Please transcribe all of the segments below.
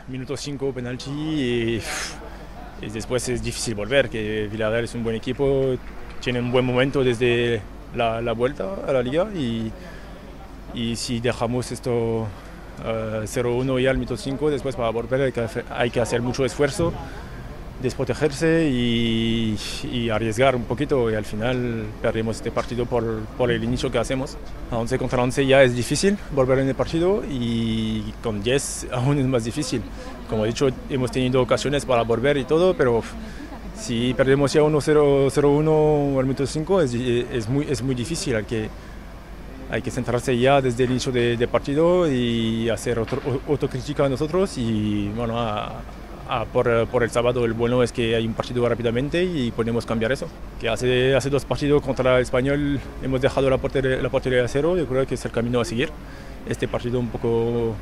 minuto 5 penalti y después es difícil volver, que Villarreal es un buen equipo, tiene un buen momento desde la vuelta a la liga y si dejamos esto 0-1 ya al minuto 5, después para volver hay que hacer mucho esfuerzo, desprotegerse y arriesgar un poquito y al final perdemos este partido por el inicio que hacemos. A 11 contra 11 ya es difícil volver en el partido y con 10 aún es más difícil. Como he dicho, hemos tenido ocasiones para volver y todo, pero si perdemos ya 1-0, 0-1 al minuto 5 es muy difícil. Hay que centrarse ya desde el inicio de partido y hacer autocrítica a nosotros y bueno, por el sábado el bueno es que hay un partido rápidamente y podemos cambiar eso. Que hace 2 partidos contra el Español hemos dejado la portería a 0, yo creo que es el camino a seguir. Este partido un poco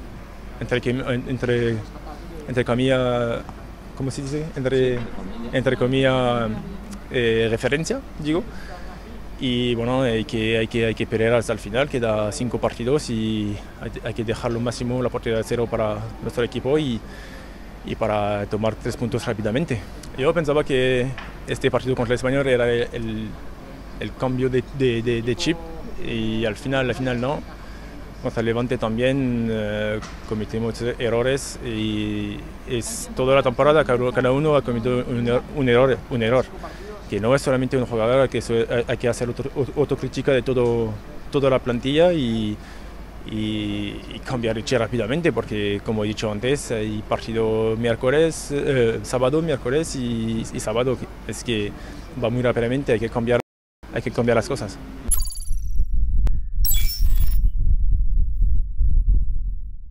entre comillas, ¿cómo se dice? Entre comillas, referencia, digo. Y bueno, hay que pelear hasta el final, queda 5 partidos y hay que dejar lo máximo la portería de 0 para nuestro equipo y para tomar 3 puntos rápidamente. Yo pensaba que este partido contra el Español era el cambio de chip y al final no. Contra el Levante también cometimos errores y es toda la temporada cada uno ha cometido un error. Que no es solamente un jugador, que hay que hacer autocrítica de toda la plantilla y cambiar el chip rápidamente, porque como he dicho antes, hay partido sábado, miércoles y sábado, es que va muy rápidamente, hay que cambiar las cosas.